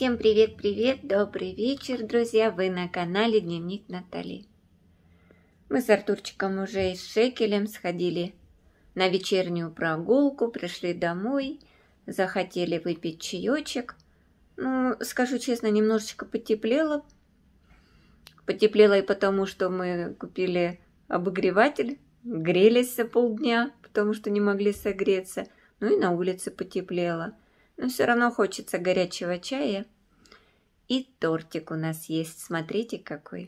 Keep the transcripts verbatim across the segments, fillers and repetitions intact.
Всем привет-привет, добрый вечер, друзья! Вы на канале Дневник Натали. Мы с Артурчиком уже и с Шекелем сходили на вечернюю прогулку, пришли домой, захотели выпить чаечек. Ну, скажу честно, немножечко потеплело. Потеплело и потому, что мы купили обогреватель, грелись за полдня, потому что не могли согреться. Ну и на улице потеплело. Но все равно хочется горячего чая. И тортик у нас есть. Смотрите, какой.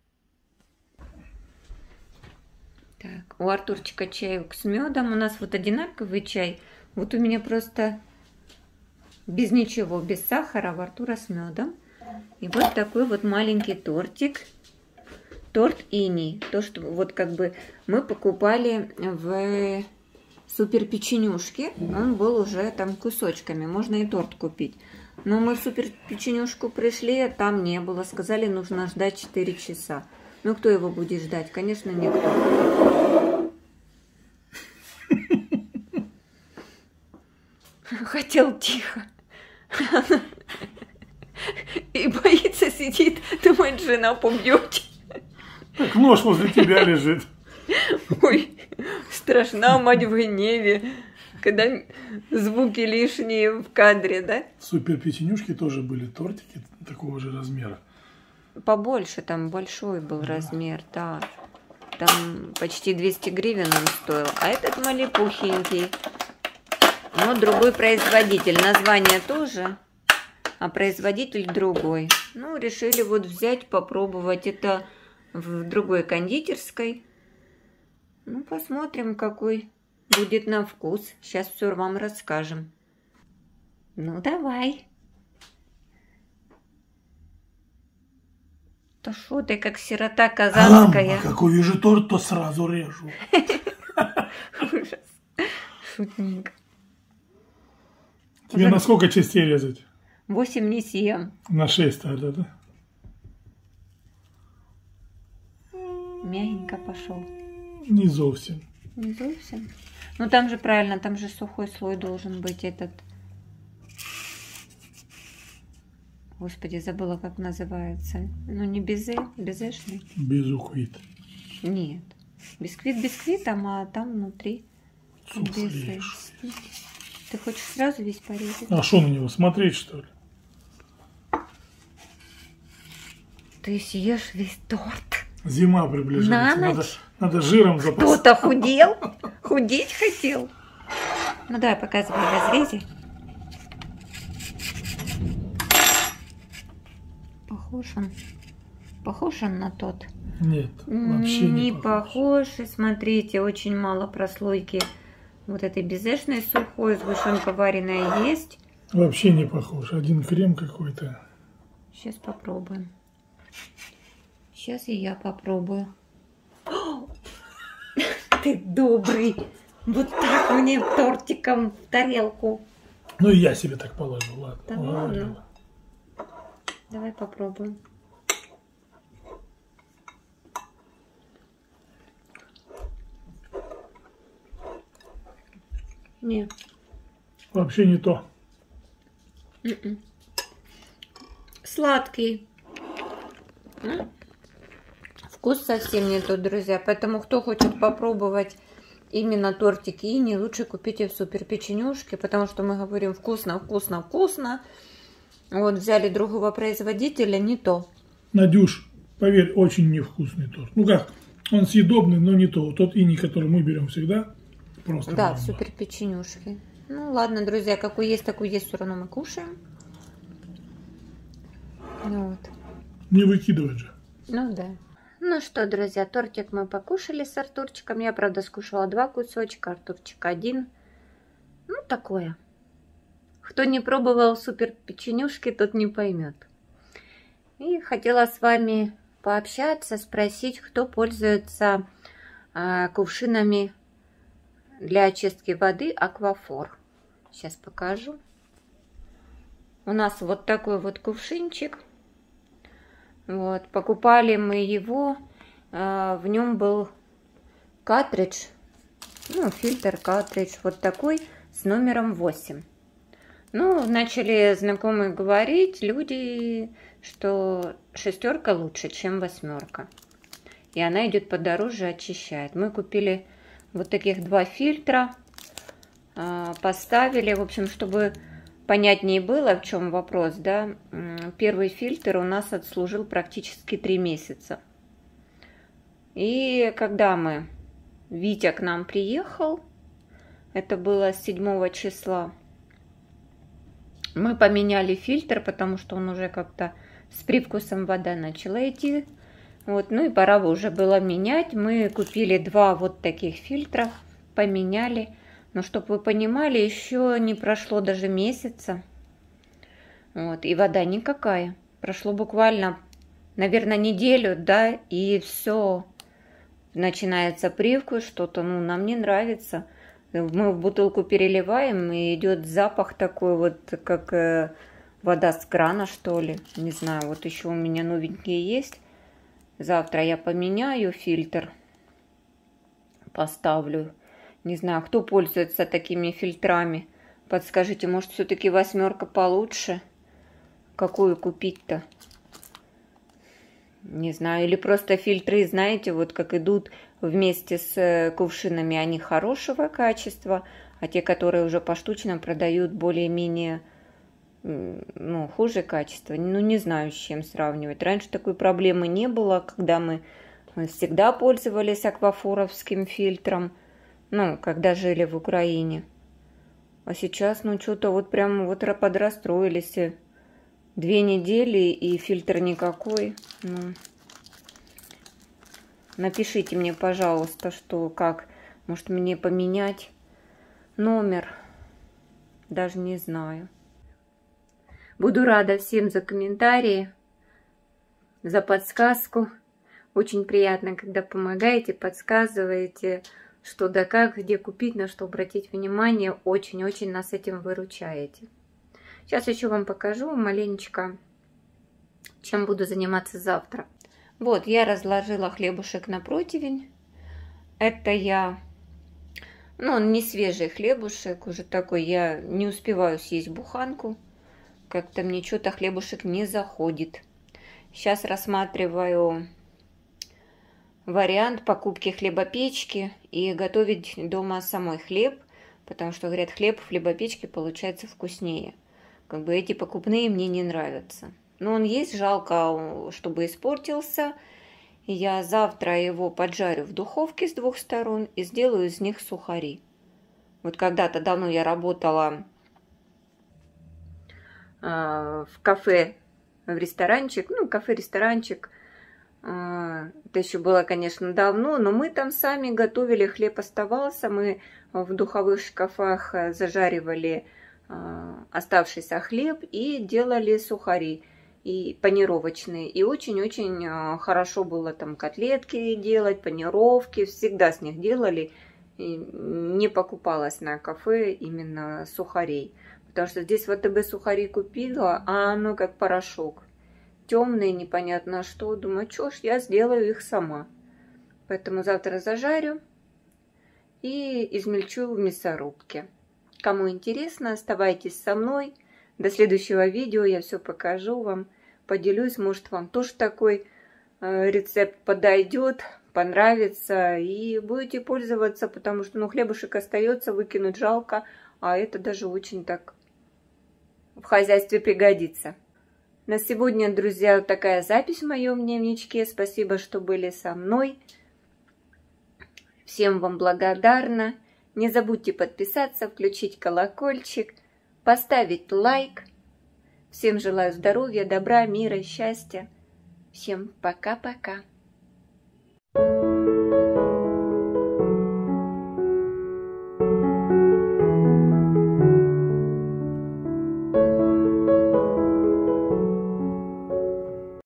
Так, у Артурчика чаек с медом. У нас вот одинаковый чай. Вот у меня просто без ничего, без сахара, у Артура с медом. И вот такой вот маленький тортик. Торт Ини. То, что вот как бы мы покупали в супер печенюшке. Он был уже там кусочками. Можно и торт купить. Но мы в супер печенюшку пришли, а там не было. Сказали, нужно ждать четыре часа. Ну, кто его будет ждать? Конечно, никто. Хотел тихо. И боится, сидит, думает, жена побьет. Так нож возле тебя лежит. Ой, страшна мать в гневе, когда звуки лишние в кадре, да? В супер печенюшке тоже были тортики такого же размера. Побольше, там большой был, да, размер, да. Там почти двести гривен он стоил. А этот малепухенький, но другой производитель. Название тоже, а производитель другой. Ну, решили вот взять, попробовать. Это в другой кондитерской. Ну, посмотрим, какой будет на вкус. Сейчас все вам расскажем. Ну, давай. Да шо ты, как сирота казанская. А, как увижу торт, то сразу режу. Ужас. Шутник. Тебе на сколько частей резать? Восемь не съем. На шесть тогда, да? Мягенько пошел. Не совсем. Не совсем? Ну там же правильно, там же сухой слой должен быть этот. Господи, забыла, как называется. Ну не безе, безешный. Безуквит. Нет. Бисквит бисквитом, а там внутри безе. Ты хочешь сразу весь порезать? А что на него, смотреть, что ли? Ты съешь весь торт. Зима приближается. На Надо, надо жиром запасаться. Кто-то худел? Худеть хотел? Ну давай, показывай в разрезе. Похож он. Похож он на тот? Нет, вообще не, не похож. похож. Смотрите, очень мало прослойки вот этой безешной сухой. Сгущенка вареная есть. Вообще не похож. Один крем какой-то. Сейчас попробуем. Сейчас и я попробую. О, ты добрый. Вот так мне тортиком в тарелку. Ну и я себе так положу, ладно. Да ладно. Давай попробуем. Нет. Вообще не то. Mm-mm. Сладкий. Вкус совсем не тот, друзья. Поэтому, кто хочет попробовать именно тортики Ини, лучше купите в супер печенюшке, потому что мы говорим вкусно, вкусно, вкусно. Вот взяли другого производителя, не то. Надюш, поверь, очень невкусный торт. Ну как, он съедобный, но не то. Тот Ини, который мы берем всегда, просто. Да, в супер печенюшке. Ну ладно, друзья, какой есть, такой есть, все равно мы кушаем. Вот. Не выкидывать же. Ну да. Ну что, друзья, тортик мы покушали с Артурчиком. Я, правда, скушала два кусочка, Артурчик один. Ну, такое. Кто не пробовал супер печенюшки, тот не поймет. И хотела с вами пообщаться, спросить, кто пользуется а, кувшинами для очистки воды Аквафор. Сейчас покажу. У нас вот такой вот кувшинчик. Вот, покупали мы его, э, в нем был картридж, ну, фильтр, картридж, вот такой, с номером восемь. Ну, начали знакомые говорить, люди, что шестерка лучше, чем восьмерка. И она идет подороже, очищает. Мы купили вот таких два фильтра, поставили, в общем, чтобы понятнее было, в чем вопрос, да. Первый фильтр у нас отслужил практически три месяца. И когда мы, Витя к нам приехал, это было седьмого числа, мы поменяли фильтр, потому что он уже как-то с привкусом вода начала идти. Вот, ну и пора уже было менять. Мы купили два вот таких фильтра, поменяли. Но чтобы вы понимали, еще не прошло даже месяца. Вот, и вода никакая. Прошло буквально, наверное, неделю, да, и все. Начинается привкус, что-то, ну, нам не нравится. Мы в бутылку переливаем, и идет запах такой вот, как э, вода с крана, что ли. Не знаю, вот еще у меня новенькие есть. Завтра я поменяю фильтр, поставлю. Не знаю, кто пользуется такими фильтрами. Подскажите, может, все-таки восьмерка получше? Какую купить-то? Не знаю, или просто фильтры, знаете, вот как идут вместе с кувшинами, они хорошего качества, а те, которые уже поштучно продают, более-менее, ну, хуже качества. Ну, не знаю, с чем сравнивать. Раньше такой проблемы не было, когда мы всегда пользовались аквафоровским фильтром, ну, когда жили в Украине. А сейчас, ну, что-то вот прям вот подрастроились. Две недели и фильтр никакой. Ну, напишите мне, пожалуйста, что, как. Может, мне поменять номер. Даже не знаю. Буду рада всем за комментарии, за подсказку. Очень приятно, когда помогаете, подсказываете, что да как, где купить, на что обратить внимание. Очень-очень нас этим выручаете. Сейчас еще вам покажу маленечко, чем буду заниматься завтра. Вот, я разложила хлебушек на противень. Это я, ну, он не свежий хлебушек, уже такой, я не успеваю съесть буханку. Как-то мне что-то хлебушек не заходит. Сейчас рассматриваю вариант покупки хлебопечки и готовить дома самой хлеб, потому что, говорят, хлеб в хлебопечке получается вкуснее. Как бы эти покупные мне не нравятся. Но он есть, жалко, чтобы испортился. Я завтра его поджарю в духовке с двух сторон и сделаю из них сухари. Вот когда-то давно я работала э, в кафе, в ресторанчик, ну, кафе-ресторанчик. Э, это еще было, конечно, давно, но мы там сами готовили, хлеб оставался, мы в духовых шкафах зажаривали оставшийся хлеб и делали сухари и панировочные. И очень-очень хорошо было там котлетки делать, панировки, всегда с них делали. И не покупалась на кафе именно сухарей. Потому что здесь в АТБ сухари купила, а оно как порошок. Темный, непонятно что. Думаю, что ж, я сделаю их сама. Поэтому завтра зажарю и измельчу в мясорубке. Кому интересно, оставайтесь со мной. До следующего видео я все покажу вам, поделюсь. Может, вам тоже такой э, рецепт подойдет, понравится и будете пользоваться, потому что, ну, хлебушек остается, выкинуть жалко, а это даже очень так в хозяйстве пригодится. На сегодня, друзья, вот такая запись в моем дневничке. Спасибо, что были со мной. Всем вам благодарна. Не забудьте подписаться, включить колокольчик, поставить лайк. Всем желаю здоровья, добра, мира, счастья. Всем пока-пока.